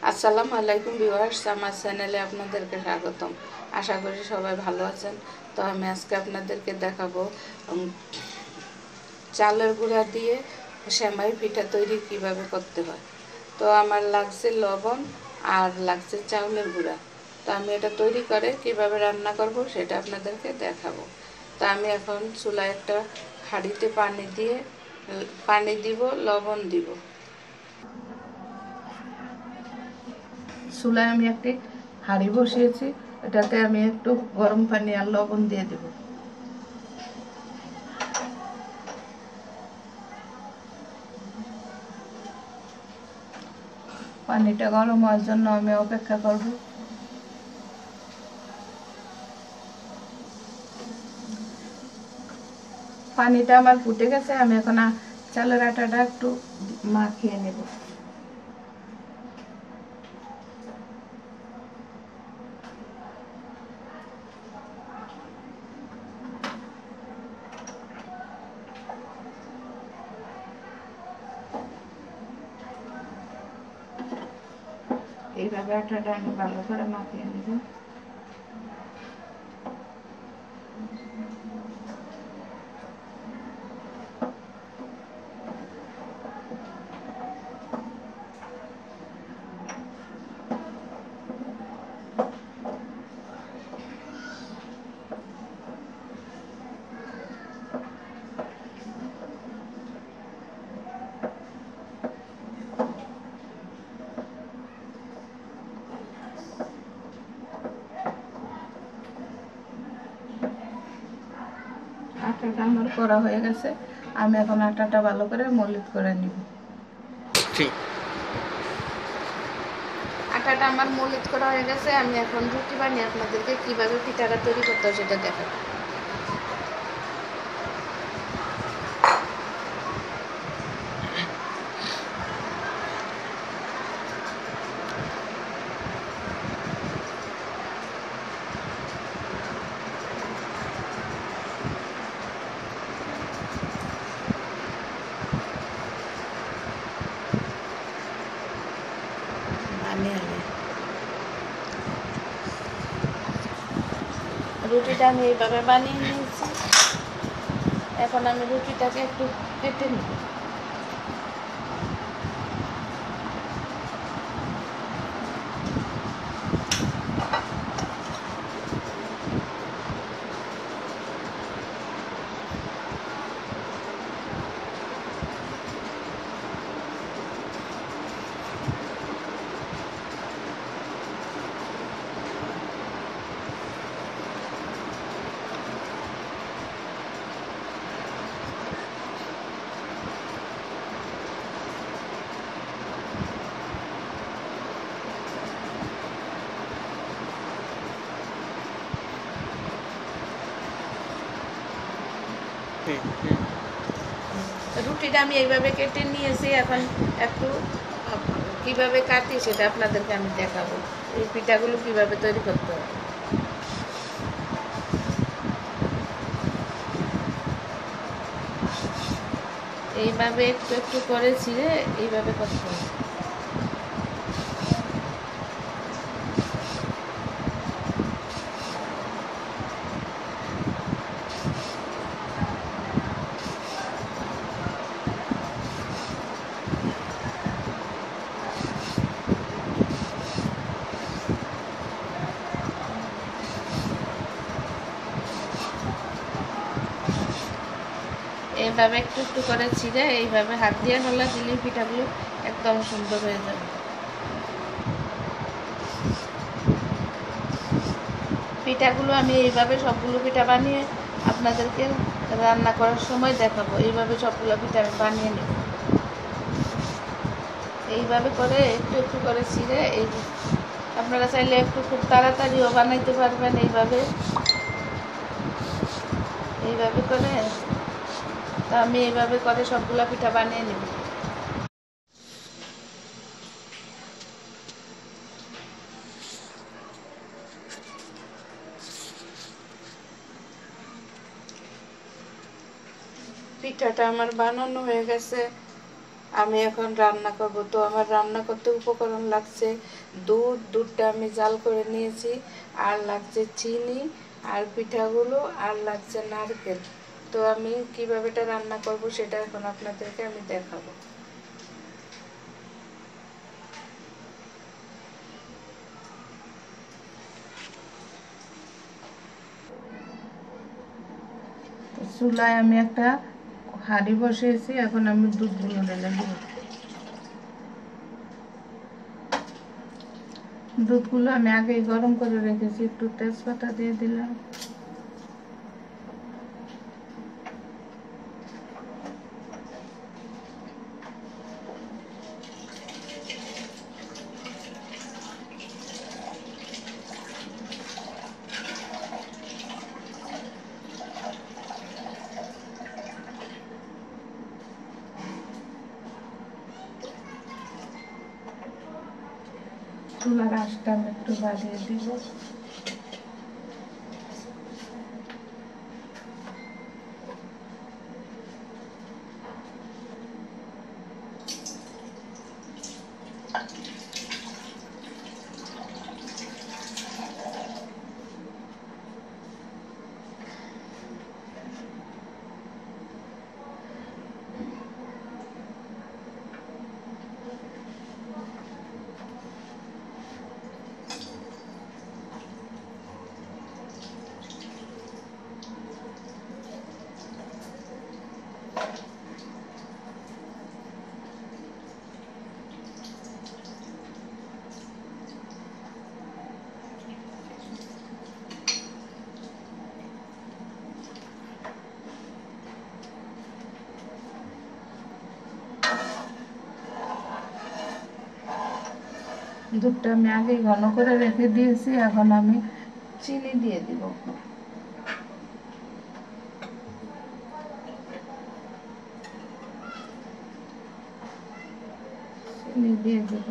আসসালামু আলাইকুম ভিউয়ার্স, আমার চ্যানেলে আপনাদেরকে স্বাগতম। আশা করি সবাই ভালো আছেন। তো আমি আজকে আপনাদেরকে দেখাবো চালের গুঁড়া দিয়ে সেমাই পিঠা তৈরি কিভাবে করতে হয়। তো আমার লাগছে লবণ আর লাগছে চাউলের গুঁড়া। তো আমি এটা তৈরি করে কিভাবে রান্না করব সেটা আপনাদেরকে দেখাবো। তো আমি এখন চুলায় একটা হাঁড়িতে পানি দিব, লবণ দিব। চুলায় আমি একটি হাঁড়ি বসিয়েছি, এটাতে আমি একটু গরম পানি আর লবণ দিয়ে দেব। পানিটা গরম হওয়ার জন্য আমি অপেক্ষা করব। পানিটা আমার ফুটে গেছে, আমি এখন চালের আটাটা একটু মাখিয়ে নেব। এইভাবে আটাটা আমি ভালো করে মাখিয়ে নেব। আটাটা আমার করা হয়ে গেছে, আমি এখন আটাটা ভালো করে মলিত করে নিব। আটাটা আমার মলিত করা হয়ে গেছে, আমি এখন রুটি বানিয়ে আপনাদেরকে কিভাবে পিঠাটা তৈরি করতে হয় সেটা দেখাবো। রুটিটা আমি এইভাবে বানিয়ে নিয়েছি, এখন আমি রুটিটাকে একটু কেটে নিব। রুটিটা আমি এইভাবে কেটে নিয়েছি, এখন একটু কিভাবে কাটি সেটা আপনাদেরকে আমি দেখাবো। এই পিঠাগুলো কিভাবে তৈরি করতে হবে। এইভাবে একটু একটু করে ছিঁড়ে এইভাবে করতে হবে। এইভাবে একটু একটু করে ছিঁড়ে এইভাবে হাত দিয়ে নলা দিলে পিঠাগুলো একদম সুন্দর হয়ে যাবে। পিঠাগুলো আমি এইভাবে সবগুলো পিঠা বানিয়ে আপনাদেরকে রান্না করার সময় দেখাবো। এইভাবে সবগুলো পিঠা আমি বানিয়ে নেব। এইভাবে করে একটু একটু করে ছিঁড়ে আপনারা চাইলে একটু খুব তাড়াতাড়িও বানাইতে পারবেন। এইভাবে করে তো আমি এইভাবে করে সবগুলা পিঠা বানিয়ে নেব। পিঠাটা আমার বানানো হয়ে গেছে, আমি এখন রান্না করব। তো আমার রান্না করতে উপকরণ লাগছে দুধটা আমি জাল করে নিয়েছি, আর লাগছে চিনি আর পিঠাগুলো, আর লাগছে নারকেল। তো আমি কিভাবে এটা রান্না করব সেটা এখন আপনাদেরকে আমি দেখাবো। চুলায় আমি একটা হাঁড়ি বসিয়েছি, এখন আমি দুধগুলো ঢেলে দেব। দুধগুলো আমি আগেই গরম করে রেখেছি, একটু তেজপাতা দিয়ে দিলাম। চুলার আঁচটা আমি একটু বাড়িয়ে দিব। দুধটা আমি আগেই ঘন করে রেখে দিয়েছি, এখন আমি চিনি দিয়ে দিব। চিনি দিয়ে দেব।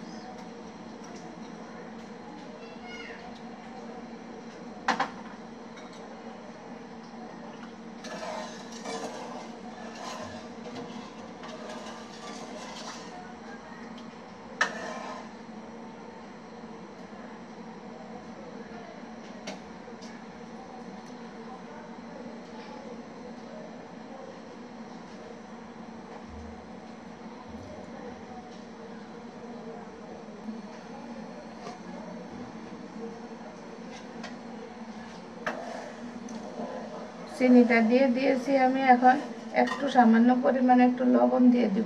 চিনিটা দিয়ে দিয়েছি আমি, এখন একটু সামান্য পরিমাণে একটু লবণ দিয়ে দিব।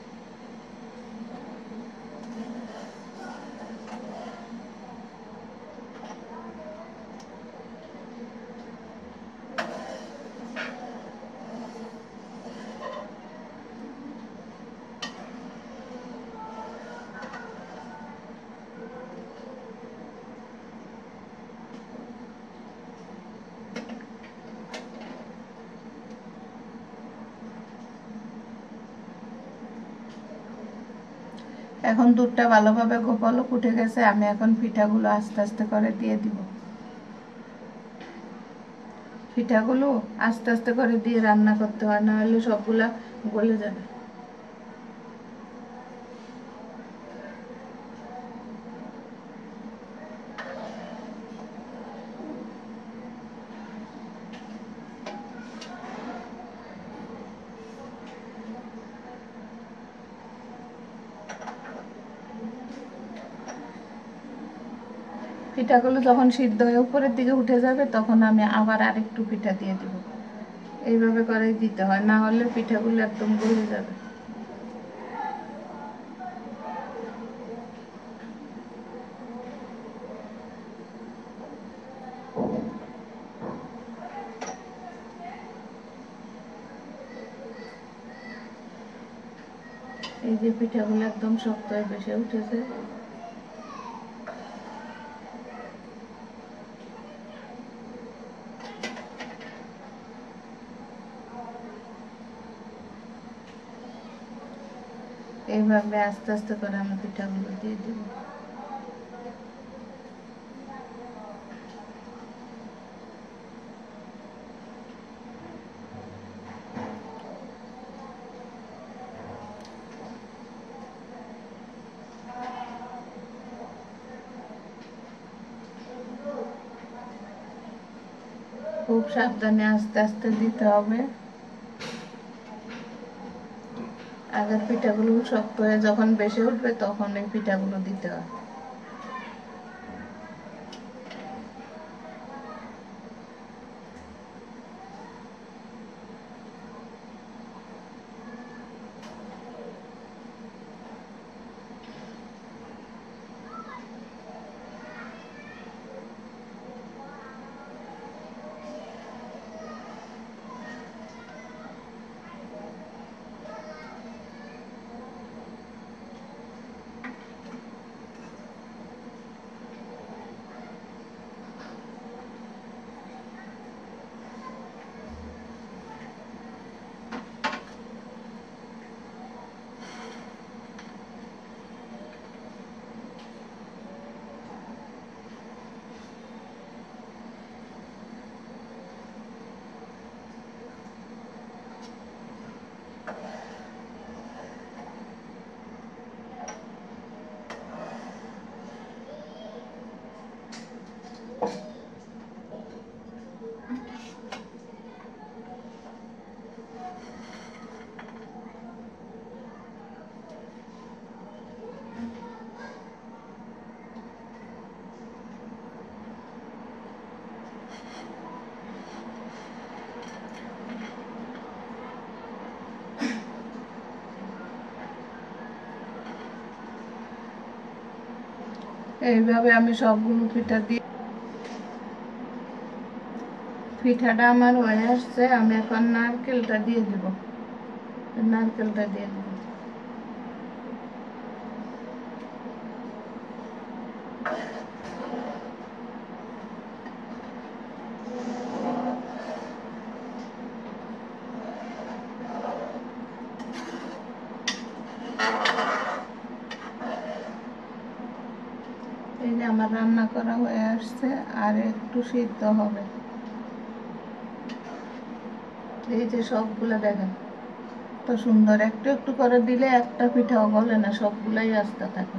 এখন দুধটা ভালোভাবে গোপালক উঠে গেছে, আমি এখন পিঠাগুলো আস্তে আস্তে করে দিয়ে দিব। পিঠাগুলো আস্তে আস্তে করে দিয়ে রান্না করতে হয়, না হলে সবগুলা গলে যাবে। পিঠাগুলো যখন সিদ্ধ হয়ে উপরের দিকে উঠে যাবে, তখন আমি আবার আরেকটু পিঠা দিয়ে দিব। এইভাবে করেই দিতে হয়, না হলে পিঠাগুলো একদম গলে যাবে। এই যে পিঠাগুলো একদম শক্ত হয়ে বেশি উঠেছে। এইভাবে আস্তে আস্তে করে আমি পিঠাগুলো দিয়ে দিব। খুব সাবধানে আস্তে আস্তে দিতে হবে। আগের পিঠাগুলো শক্ত হয়ে যখন বেশি উঠবে তখন এই পিঠাগুলো দিতে হয়। এইভাবে আমি সবগুলো পিঠা দিয়ে, পিঠাটা আমার হয়ে আসছে। আমি এখন নারকেলটা দিয়ে দিব, নারকেলটা দিয়ে দিব। এই যে আমার রান্না করা হয়ে আসছে, আর একটু সিদ্ধ হবে। এই যে সবগুলো দেখেন তো সুন্দর, একটু একটু করে দিলে একটা পিঠাও গলে না, সবগুলাই আস্তে থাকে।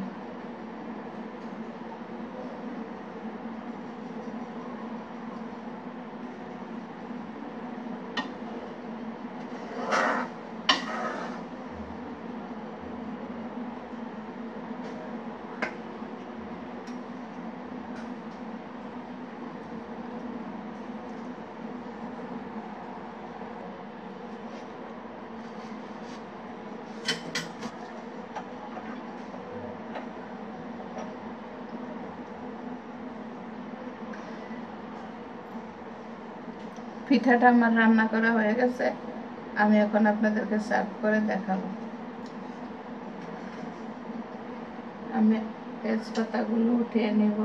পিঠাটা আমার রান্না করা হয়ে গেছে, আমি এখন আপনাদেরকে সার্ভ করে দেখাবো। আমি তেজপাতাগুলো উঠিয়ে নিব।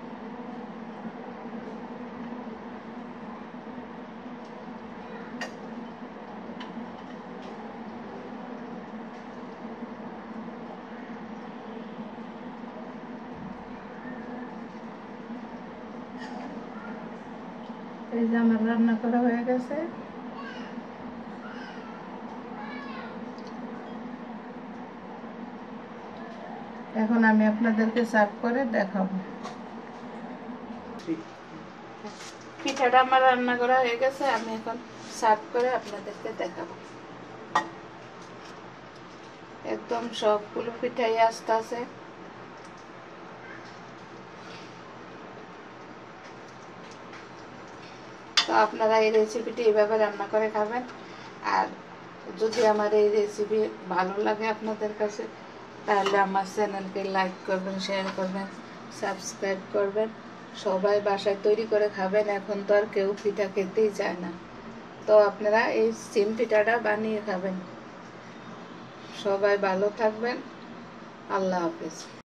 এই যে আমার রান্না করা হয়ে গেছে। এখন আমি আপনাদেরকে সার্ভ করে দেখাবো। পিঠাটা আমার রান্না করা হয়ে গেছে, আমি এখন সার্ভ করে আপনাদেরকে দেখাবো। একদম সবগুলো পিঠাই আস্তে আছে। তো আপনারা এই রেসিপিটি এইভাবে রান্না করে খাবেন। আর যদি আমার এই রেসিপি ভালো লাগে আপনাদের কাছে, তাহলে আমার চ্যানেলকে লাইক করবেন, শেয়ার করবেন, সাবস্ক্রাইব করবেন। সবাই বাসায় তৈরি করে খাবেন, এখন তো আর কেউ পিঠা খেতেই চায় না। তো আপনারা এই সিম পিঠাটা বানিয়ে খাবেন। সবাই ভালো থাকবেন। আল্লাহ হাফেজ।